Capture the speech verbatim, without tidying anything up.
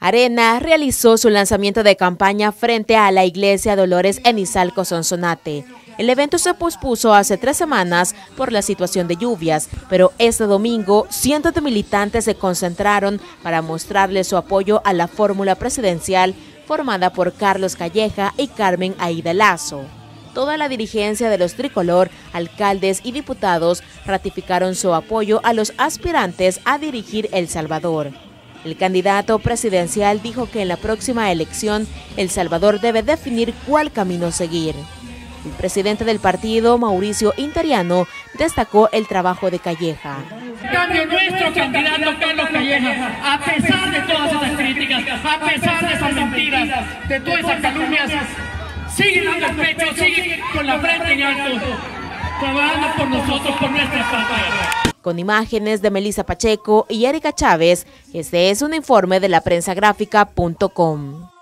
Arena realizó su lanzamiento de campaña frente a la iglesia Dolores en Izalco, Sonsonate. El evento se pospuso hace tres semanas por la situación de lluvias, pero este domingo cientos de militantes se concentraron para mostrarle su apoyo a la fórmula presidencial formada por Carlos Calleja y Carmen Aida Lazo. Toda la dirigencia de los tricolor, alcaldes y diputados ratificaron su apoyo a los aspirantes a dirigir El Salvador. El candidato presidencial dijo que en la próxima elección El Salvador debe definir cuál camino seguir. El presidente del partido, Mauricio Interiano, destacó el trabajo de Calleja. En cambio, nuestro candidato Carlos Calleja, a pesar de todas esas críticas, a pesar de esas mentiras, de todas esas calumnias, sigue dando el pecho, sigue con la frente en alto, trabajando por nosotros, por nuestra patria. Con imágenes de Melissa Pacheco y Erika Chávez, este es un informe de la prensa gráfica punto com.